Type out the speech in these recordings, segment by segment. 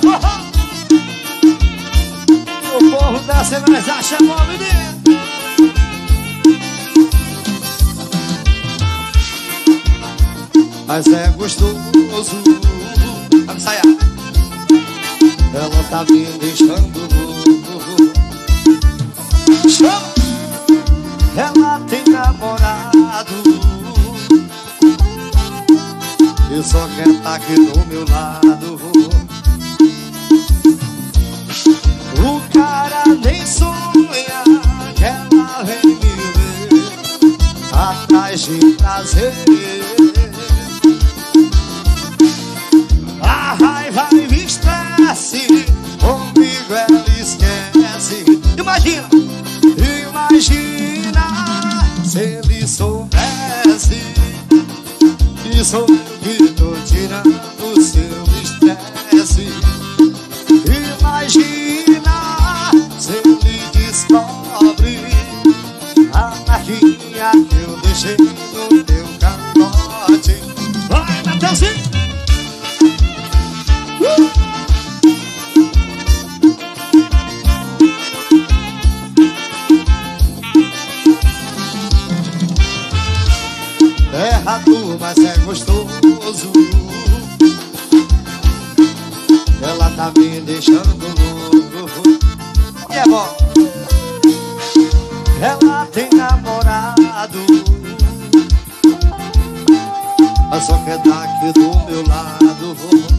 O povo dança e nós achamos bom, menino. Mas é gostoso. Vamos ensaiar. Ela tá me deixando louco. Chama! Ela tem namorado e só quer tá aqui do meu lado. O cara nem sonha que ela vem me ver atrás de prazer. A raiva e o estresse comigo ela esquece. Imagina se ele soubesse que sou eu que tô tirando o seu estresse. Imagina se ele descobre a marquinha que eu deixei no teu cangote. Vai, Natalzinho! É rato, mas é gostoso. Ela tá me deixando louco. E é bom. Ela tem namorado, mas só quer dar aqui do meu lado.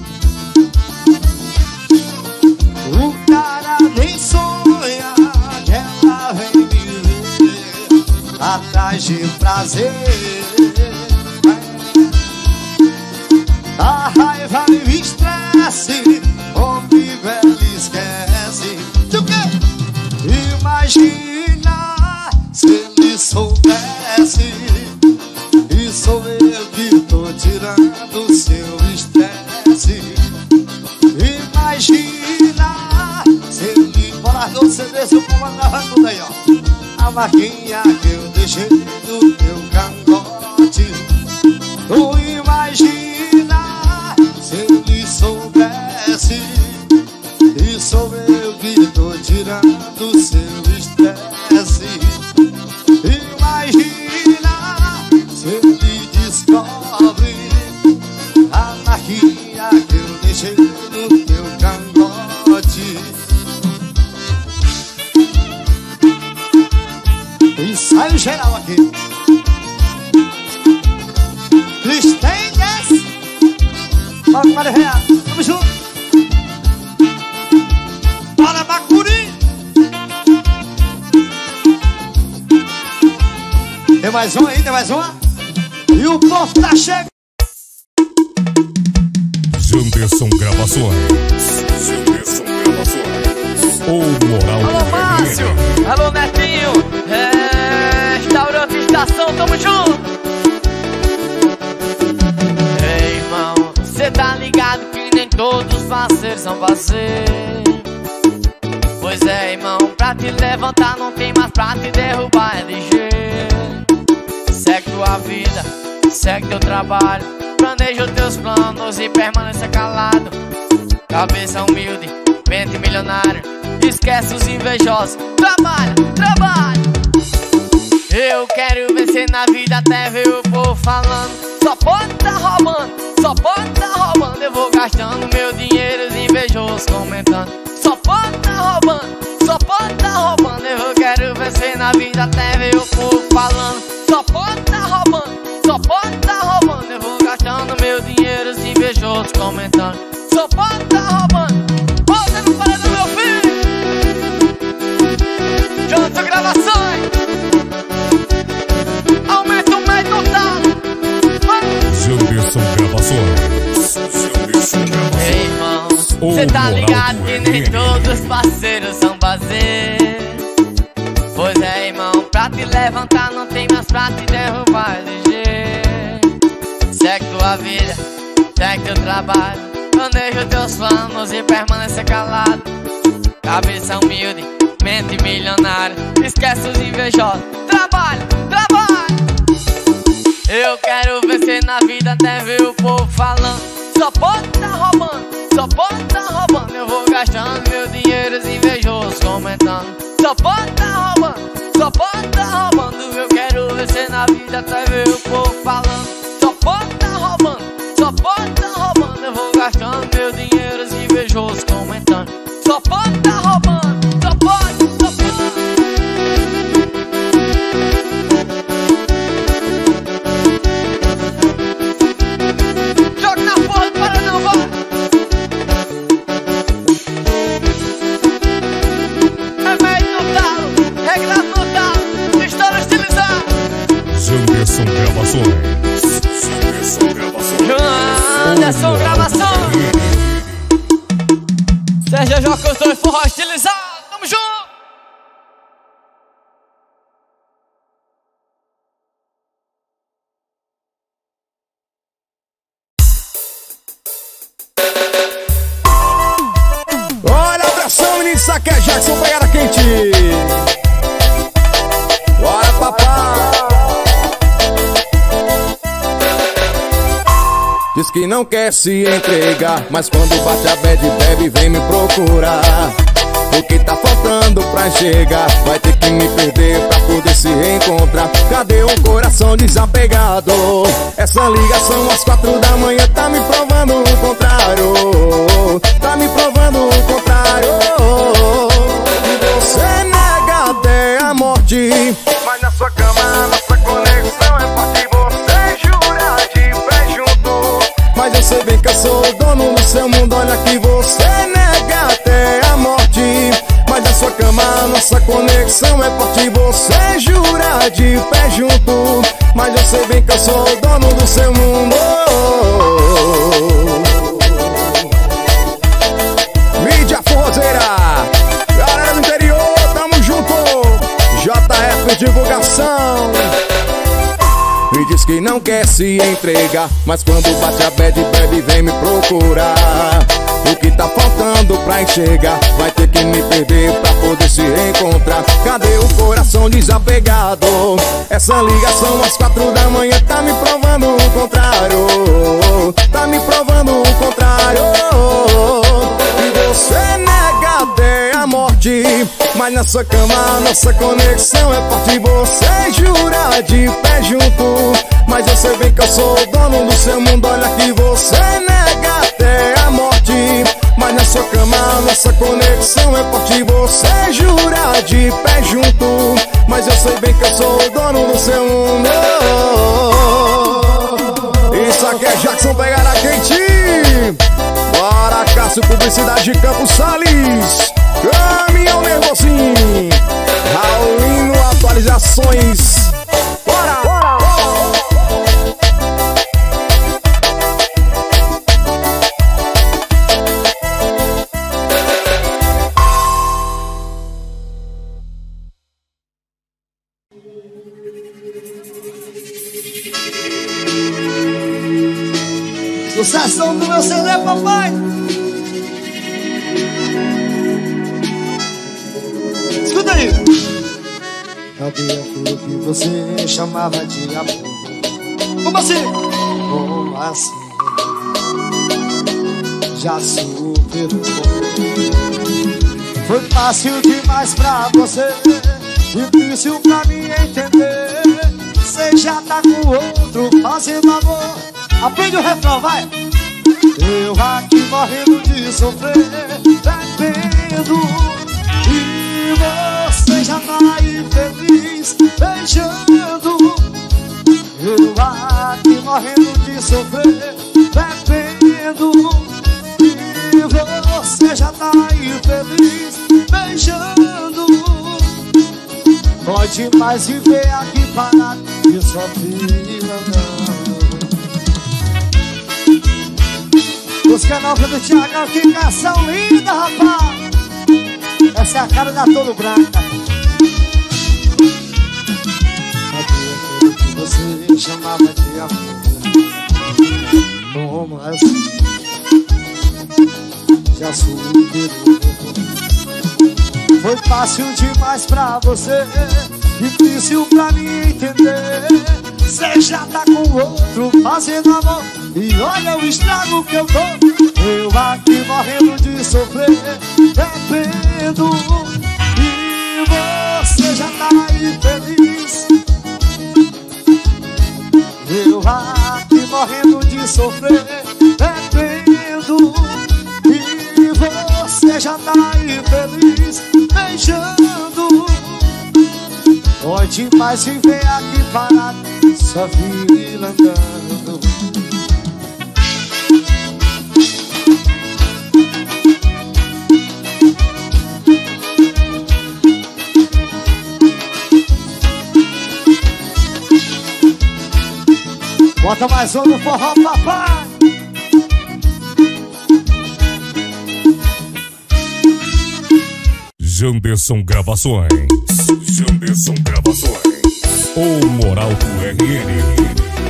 O cara nem sonha que ela vem me ver atrás de prazer. A raiva e o estresse comigo ela esquece. Imagina se ele soubesse e sou eu que tô tirando o seu estresse. Imagina se ele... Bora no CD, seu povo agarrando tudo aí, ó. A marquinha que eu deixei no teu cangote. Tu imagina se ele soubesse e sou eu que tô tirando o seu estresse. Imagina se ele descobre a marquinha que eu deixei no teu cangote. Ensaio geral aqui. Cristendes, vamos para o real, vamos junto. Para Bacuri. Tem mais uma aí, tem mais uma. E o povo tá chegando. Janderson Gravações. Janderson Gravações. O Moral. Alô, Márcio. Alô, Netinho. Restaurante Estação, tamo junto. Ei, irmão, cê tá ligado que nem todos os parceiros são parceiros. Pois é, irmão, pra te levantar não tem mais pra te derrubar, é ligeiro. Segue tua vida, segue teu trabalho, planeja os teus planos e permaneça calado. Cabeça humilde, mente milionário, esquece os invejosos. Trabalha, trabalha. Eu quero vencer na vida até ver o povo falando. Só pode tá roubando, só pode tá roubando. Eu vou gastando meu dinheiro, os invejosos comentando. Só pode tá roubando, só pode tá roubando. Eu quero vencer na vida até ver o povo falando. Só pode tá roubando, só pode tá roubando. Eu vou gastando meu dinheiro, os invejosos comentando. Só pode tá roubando. Você não para do meu filho. Janderson Gravações. Aumenta o meio total. Janderson Gravações. Janderson Gravações. Ei, irmão, cê tá ligado que nem todos os parceiros são parceiros. Pois é, irmão, pra te levantar não tem mais pra te derrubar, ligeiro. Segue tua vida, segue teu trabalho, planeja teus planos e permaneça calado. Cabeça humilde, mente milionária, esquece os invejosos. Trabalha, trabalha. Eu quero vencer na vida até ver o povo falando. Só pode tá roubando, só Só pode tá roubando, eu vou gastando meu dinheiro, os invejosos comentando. Só pode tá roubando, só pode tá roubando. Eu quero vencer na vida até ver o povo falando. Só pode tá roubando, só pode tá roubando. Eu vou gastando meu dinheiro, os invejosos comentando. Só pode tá roubando, só pode, só pode. Joga na porra do Paraná, vai! Regrado no talo, história estilizada. Janderson Gravações. Janderson Gravações. Sérgio Joca, os dois forró estilizado. Tamo junto. Olha a pressão, menino, isso aqui é Jackson, pegada quente. Bora, papai. Diz que não quer se entregar, mas quando bate a bad bebe vem me procurar. O que tá faltando pra chegar? Vai ter que me perder pra poder se reencontrar. Cadê o coração desapegado? Essa ligação às 4 da manhã tá me provando o contrário. Tá me provando o contrário. Você nega até a morte, mas na sua cama nossa conexão é forte. Você jura de pé junto, mas eu sei bem que eu sou o dono do seu mundo. Olha que você nega até a morte, mas na sua cama nossa conexão é forte. Você jura de pé junto, mas eu sei bem que eu sou o dono do seu mundo. Mídia forrozeira, galera do interior, tamo junto. JF Divulgação. Me diz que não quer se entregar, mas quando bate a bad bebe vem me procurar. O que tá faltando pra enxergar? Vai ter que me perder pra poder se reencontrar. Cadê o coração desapegado? Essa ligação às 4 da manhã tá me provando o contrário. Tá me provando o contrário. E você nega até a morte, mas na sua cama nossa conexão é forte. Você jura de pé junto, mas eu sei bem que eu sou o dono do seu mundo. Olha que você nega até a morte, mas na sua cama nossa conexão é forte. Você jura de pé junto, mas eu sei bem que eu sou o dono do seu mundo. Isso aqui é Jackson, pegada quente. Bora, Cássio, publicidade de Campos Sales. Caminhão nervosinho. Raulino, atualizações. Bora, bora, bora. Sucesso do meu CD, papai. Escuta aí. Cadê aquilo que você chamava de amor? Como assim? Como assim? Já superou. Foi fácil demais pra você, difícil pra mim entender. Você já tá com outro fazendo amor. Aprende o refrão, vai! Eu aqui morrendo de sofrer, bebendo, e você já tá aí feliz, beijando. Eu aqui morrendo de sofrer, bebendo, e você já tá aí feliz, beijando. Pode mais viver aqui parado e só fila não. Música nova do Thiagão, que canção linda, rapaz. Essa é a cara da Tolo Branca. Aquilo que você chamava de amor, como assim? Já superou. Foi fácil demais pra você, difícil pra mim entender. Você já tá com outro fazendo amor. E olha o estrago que eu tô. Eu aqui morrendo de sofrer, bebendo, e você já tá aí feliz. Eu aqui morrendo de sofrer, bebendo, e você já tá aí feliz, beijando. Onde mais viver aqui parado, só vira andando. Bota mais um no forró, papai. Janderson Gravações. Janderson Gravações. O Moral do RN.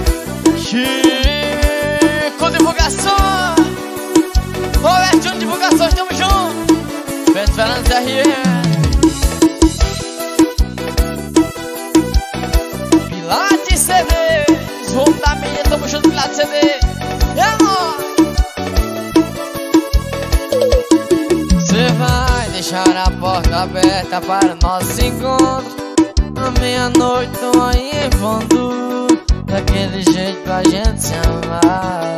Chico Divulgação. Robertinho Divulgações, tamo junto. Beto Fernandes RN. Pilates CDs. Vamos da minha, tamo junto, Pilates CD. É nóis. Cê vai deixar a porta aberta para o nosso encontro. À meia-noite tô aí em fundo, daquele jeito pra gente se amar.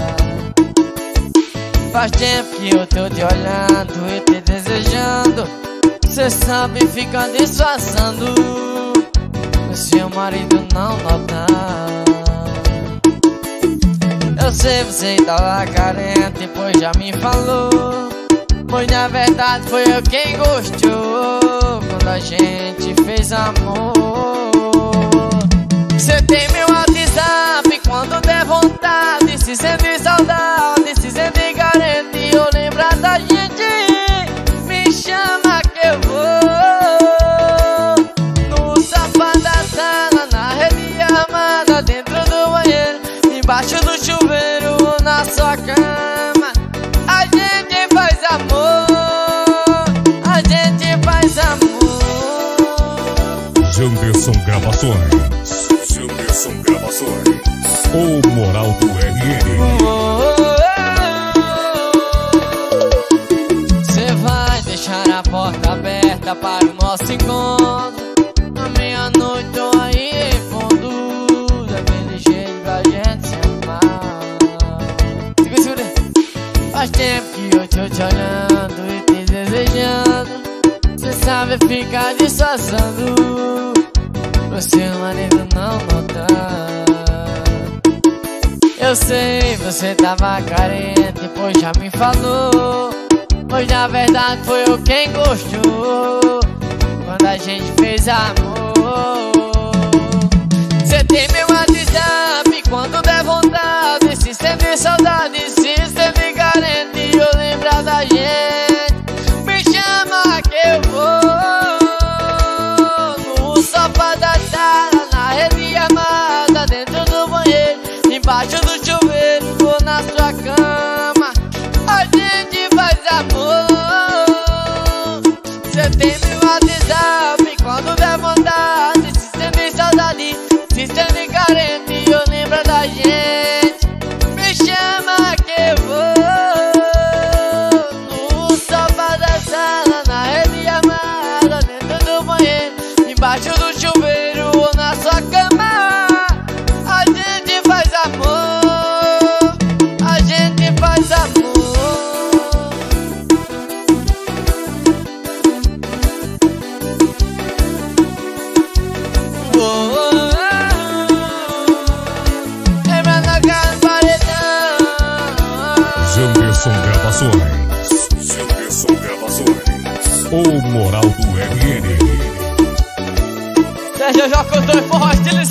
Faz tempo que eu tô te olhando e te desejando. Cê sabe, fica disfarçando, o seu marido não notar. Eu sei, você tava carente, pois já me falou. Pois na verdade foi eu quem gostou quando a gente fez amor. Cê tem meu WhatsApp quando der vontade, se sentir saudade, se sentir carente ou lembrar da gente, me chama que eu vou. No sofá da sala, na rede armada, dentro do banheiro, embaixo do chuveiro ou na sua cama, a gente faz amor, a gente faz amor. Janderson Gravações. Janderson Gravações. O Moral do RN. Cê vai deixar a porta aberta para o nosso encontro. À meia-noite tô aí em fundo, daquele jeito pra gente se amar. Segura, segura. Faz tempo que eu tô te olhando e te desejando. Cê sabe ficar disfarçando, o seu marido não notar. Eu sei, você tava carente, pois já me falou. Pois na verdade foi eu quem gostou quando a gente fez amor. Cê tem meu WhatsApp quando der vontade, se sentir saudade, se sentir carente ou lembrar da gente, me chama que eu vou. No sofá da sala, na rede armada, dentro do banheiro, embaixo do chuveiro ou na sua cama, a gente faz amor. Cê tem meu WhatsApp quando der vontade, se sentir saudade, se sentir carente ou lembra da gente, me chama que eu vou. No sofá da sala, na rede armada, dentro do banheiro, embaixo do chuveiro ou na sua cama, a gente faz amor, a gente faz amor. Lembrando a cara do paredão. Janderson Gravações. Janderson Gravações. O Moral do RN. Sérgio Jocotô e forró estilo